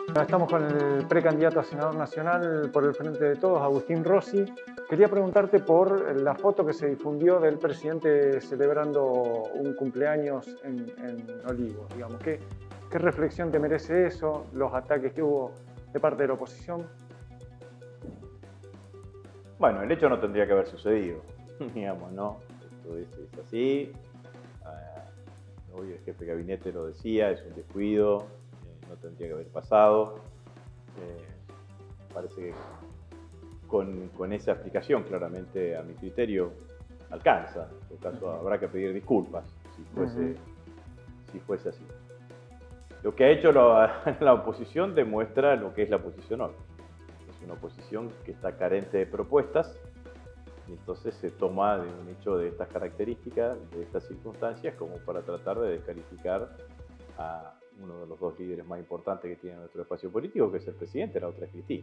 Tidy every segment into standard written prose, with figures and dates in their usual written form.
Estamos con el precandidato a senador nacional por el Frente de Todos, Agustín Rossi. Quería preguntarte por la foto que se difundió del presidente celebrando un cumpleaños en Olivos. Digamos, ¿qué reflexión te merece eso? Los ataques que hubo de parte de la oposición. Bueno, el hecho no tendría que haber sucedido, digamos, ¿no? Esto es así. Hoy el jefe de gabinete lo decía, es un descuido, no tendría que haber pasado. Parece que con esa explicación, claramente, a mi criterio, alcanza. En todo caso, habrá que pedir disculpas si fuese así. Lo que ha hecho la oposición demuestra lo que es la oposición hoy. Es una oposición que está carente de propuestas y entonces se toma de un hecho de estas características, de estas circunstancias, como para tratar de descalificar a uno de los dos líderes más importantes que tiene nuestro espacio político, que es el presidente, la otra es Cristina.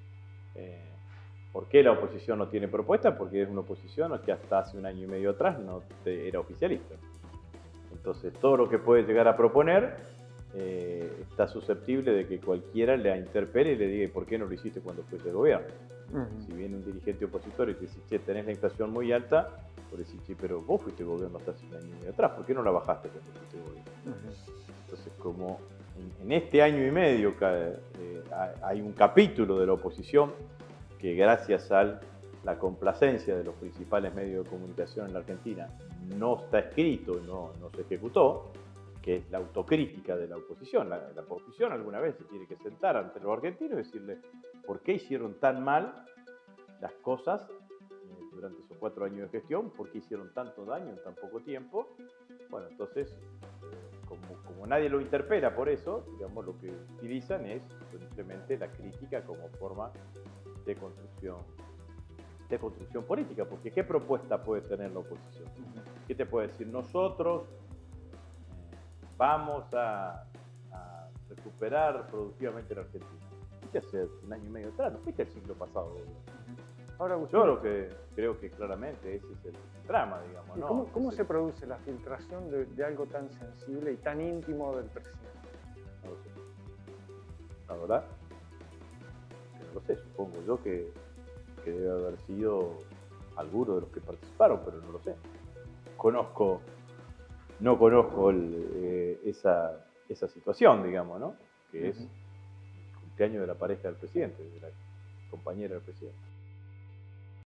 ¿Por qué la oposición no tiene propuesta? Porque es una oposición que hasta hace un año y medio atrás no era oficialista. Entonces todo lo que puede llegar a proponer está susceptible de que cualquiera le interpele y le diga ¿por qué no lo hiciste cuando fuiste al gobierno? Si viene un dirigente opositor y te dice, che, tenés la inflación muy alta, por decir, che, pero vos fuiste gobierno hasta hace un año y medio atrás, ¿por qué no la bajaste cuando fuiste gobierno? Entonces, como en este año y medio hay un capítulo de la oposición que gracias a la complacencia de los principales medios de comunicación en la Argentina no está escrito, no se ejecutó, que es la autocrítica de la oposición. La oposición alguna vez se tiene que sentar ante los argentinos y decirle por qué hicieron tan mal las cosas durante esos 4 años de gestión, por qué hicieron tanto daño en tan poco tiempo. Bueno, entonces, como nadie lo interpela por eso, digamos, lo que utilizan es simplemente la crítica como forma de construcción política, porque ¿qué propuesta puede tener la oposición? ¿Qué te puede decir? Nosotros vamos a recuperar productivamente la Argentina. Fuiste hace un año y medio atrás, no fuiste el siglo pasado. Ahora, yo lo que creo que claramente ese es el drama, digamos. ¿No? ¿Cómo se produce la filtración de algo tan sensible y tan íntimo del presidente? No lo sé. La verdad, no lo sé, supongo yo que debe haber sido alguno de los que participaron, pero no lo sé. No conozco esa situación, digamos, ¿no? Que es el cumpleaños de la pareja del presidente, de la compañera del presidente.